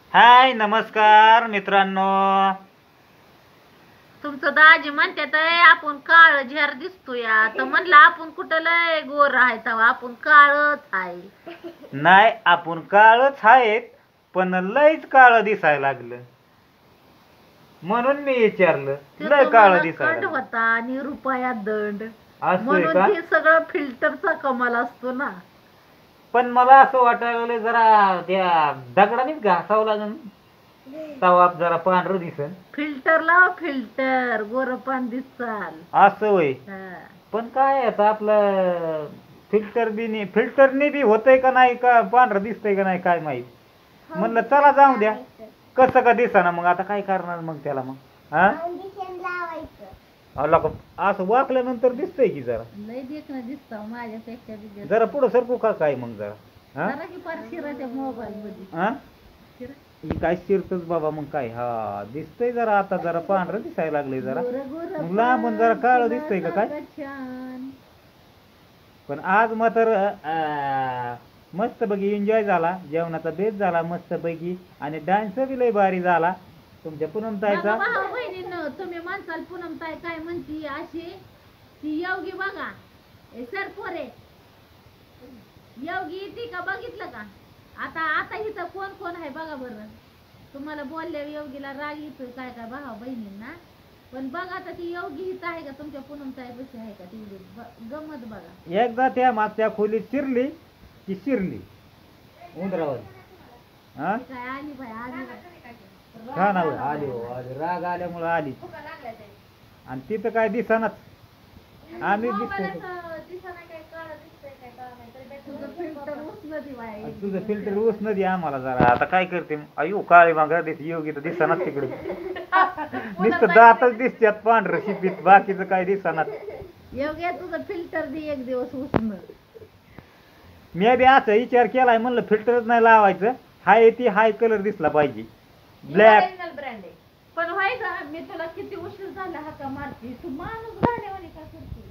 हाय नमस्कार मित्रांनो. तुमचं दाजी म्हणतात आपण काळ झेर दिसतोय तर म्हणलं आपण कुठं लय गोर आहे तेव्हा आपण काळच आहे. नाही आपण काळच आहेत पण लयच काळ दिसायला लागलं म्हणून मी विचारलं ते लय काळ तुम्हाला दिसायला खंड लागलं. होता आणि रुपया दंड असं म्हणून का? ते सगळं फिल्टरचा कमाल असतो ना. पण मला असं वाटायला लागलं जरा त्या दगडानेच घासावं लागेल तवा जरा पांढरं दिसन. फिल्टर लाव फिल्टर गोरपान दिसाल. असं होय. हा. पण काय आता आपलं फिल्टरने बी होतंय का नाही का पांढरं दिसतंय का नाही काय माहित. म्हणलं चला जाऊ द्या कसं का दिसाना मग आता काय करणार मग त्याला मग हा अला का असं वाकल्यानंतर दिसतंय की जरा लय देखणं दिसतं माझ्यापेक्षा बी जरा पुढं सरकू का काय मग जरा हा जरा की फार शिराच्या मोबाईल मध्ये हा शिरा. ही काय शिरतच बाबा मग काय हा दिसतंय जरा आता जरा पांढरं दिसायला लागलंय जरा गोरं गोरं मग लांबून जरा काळं दिसतंय का काय. पानासारखं छान. पण आज मात्र मस्त पैकी एन्जॉय झाला जेवणाचा बेत झाला मस्त पैकी आणि डान्स बी लय भारी झाला तुमच्या पूनमताईचा. बघा भाऊ बहिणींनो, तुम्ही म्हणसाल पूनमताई काय म्हणती अशी ती योगी बघा सर पोरे योगी ती का बघितलं का. आता आता इथं कोण कोण आहे बघा बरं. तुम्हाला बोलल्या योगीला राग येतोय काय काय भावा बहिणींना. पण बघा आता ती योगी हित आहे का तुमच्या पूनमताई बशी आहे का ती गमत बघा. एकदा त्या मागच्या खोलीत शिरली की शिरली उंदरावर हा ती काय आली बाय आली बाय. का ना आली हो आली राग आल्यामुळं आली आणि तिथं काय दिसनाच आम्ही दिसतो. तुझं फिल्टर ऊस नदी आम्हाला जरा आता काय करते अयो काळी मांगरा दिसते योगी तर दिसनाच तिकडे नुसतं दातच दिसतात पांढरं शिपीत बाकीचं काय दिसनाच. योग्य तुझं फिल्टर दे एक दिवस उचन. मी बी असा विचार केलाय म्हणलं फिल्टरच नाही लावायचं हाय ती हाय कलर दिसला पाहिजे ब्लॅक. ब्रँड आहे पण व्हायचा मी तुला किती उशीर झाला हाका मारती तू माणूस गाण्यावानी का करते.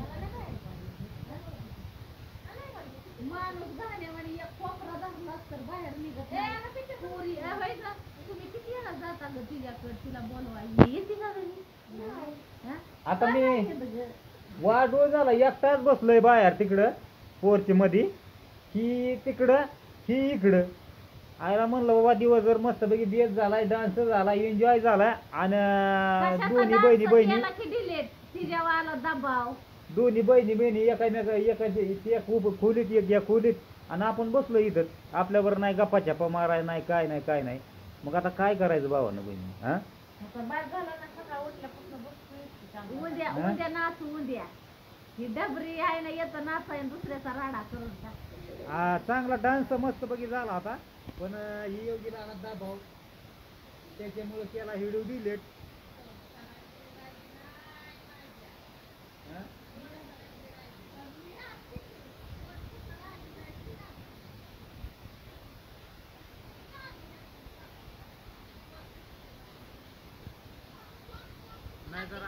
माणूस गाण्यावानी एक कोपरा धरला तर बाहेर निघत नाही. पोरी व्हायचा तुम्ही किती वेळा जाता ग तिच्याकडे तिला बोलवायला येते का घरी. हा? आता मी काय सांगितलं ग? वाढोळ झाला एकटाच बसलोय बाहेर तिकडं पोरची मध्ये ही तिकडं ही इकडं आयला म्हणलं बाबा दिवसभर मस्त पैकी बेत झालाय डान्स झाला एन्जॉय झालाय आणि कशाचा दोन्ही dance बहिणी केला की delete? तिच्यावाला दबाव. दोन्ही बहिणी एकामेका एक खोलीत एक या खोलीत आणि आपण बसलो इथं आपल्यावर नाही गप्पा छापा माराय नाही काय नाही मग आता काय करायचं भावानं बहिणी हा आता बाद झाला ना सकाळ उठल्यापासून बसतोय. उद्या नाचू उद्या. ही डबरी आहे ना येतं नाचाय आणि दुसऱ्याचा राडा करून टाक. चांगला डान्स मस्त पैकी झाला होता पण ही योगीला आला दबाव त्याच्यामुळे केला व्हिडिओ डिलीट. नाही जरा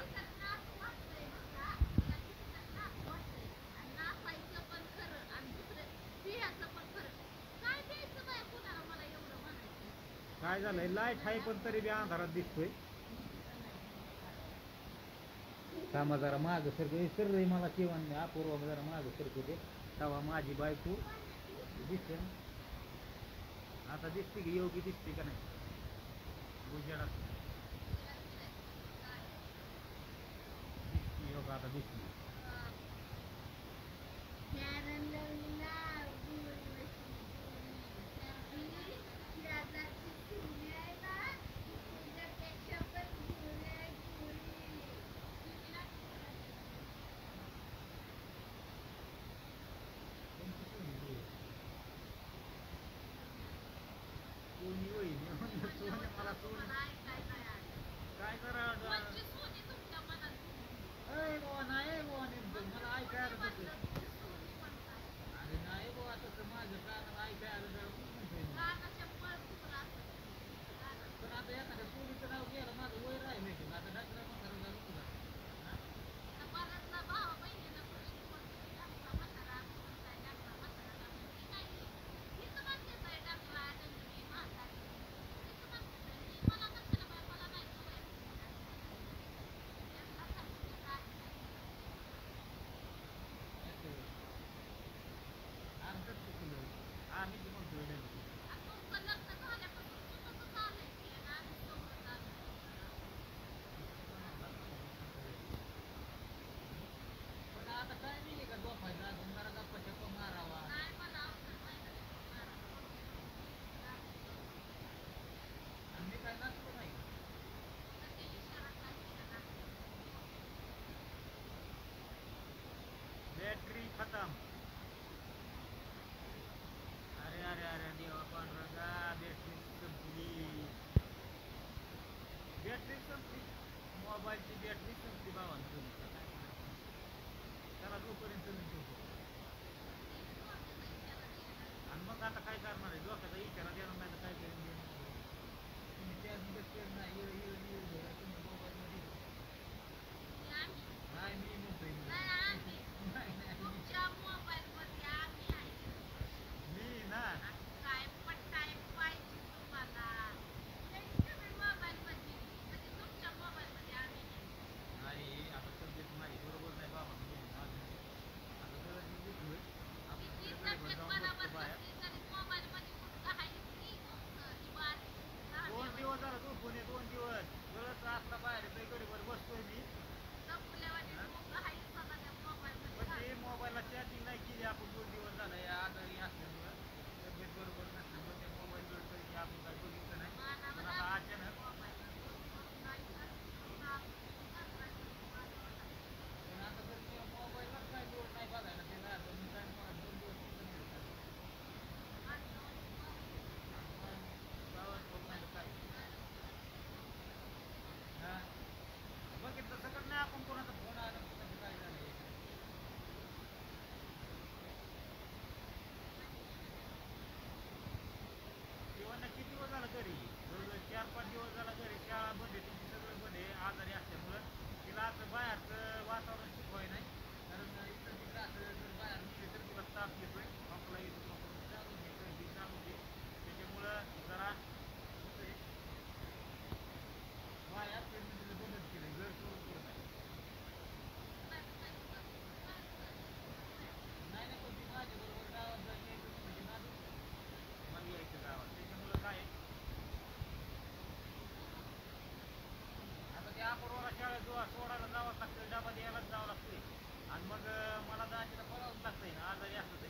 काय झालंय लाईट आहे पण तरी बी अंधारात दिसतोय. थांबा जरा माग सरक सर मला केव्हा अपूर्व जरा माग सरकू दे तेव्हा माझी बायको दिसते ना. आता दिसते की योगी दिसते का नाही गुजरात योग आता दिसली. काय करा मला ऐकायला अरे नाही बाबा तसं माझं गाणं ऐकायला पण आता एखाद्या पोलीचं नाव घ्यायला माझं वय राहिलं की आता डॉक्टर मोबाईलची बॅटरी संपली भावानं तुम्ही काय करायचं? त्याला जोपर्यंत तुम्ही ठेवतो आणि मग आता काय करणार आहे डोक्याचा इशारा देणार नाही तर काय करेन तुम्ही त्या केलं नाही तुम्ही मोबाईलमध्ये नाही मी म्हणतोय नाही नाही मी ना नाही आता तब्येत माझी बरोबर नाही बाबा आता जरा मी उठलोय आपण तिकडे गडीभर जाऊन बसतो बाहेर 2 दिवस झाला झोपून 2 दिवस गळत असला बाहेर येतोय गडीभर बसतोय मी पण ते मोबाईलला चार्जिंग नाही केली आपण 2 दिवस झाला या आजारी असल्यामुळं तब्येत बरोबर नसल्यामुळे ते मोबाईल गळतोय की आपण काय बघितलं नाही पण आता अचानक पण आता जर ते मोबाईललाच काय लोड नाही बघायला ते ना तर मी काय मला 2 दिवस कुठं नाही गावात बघ नाही तर काय हा बघितलं सगळं नाही आपण कोणाचा फोन आला कोणाचं काय झालंय किंवा किती दिवस झाला घरी जवळजवळ 4-5 दिवस झाला घरी शाळा बंद आहे तुमची सगळं बंद आहे आजारी असल्यामुळं तिला असं बाहेरचं वातावरण शिकवाय नाही कारण इकडं तिकडं असं जर बाहेर निघले तर तिला ताप येतोय आपला येतो चालू घे सर्दी चालू घे त्याच्यामुळं जरा होतंय बाहेर फिरणं तिला बंदच केलंय घर सोडून करत आहे नाही नाही पण ती माझ्याबरोबर गावात जाऊन यायचं म्हणजे ना मला यायचं गावात त्याच्यामुळं काय आहे, आता त्या अपूर्वाला शाळेत सोडायला जावंच लागतं डबा द्यायलाच जावं लागतंय आणि मग मला जायला पळावंच लागतंय ना आजारी असलं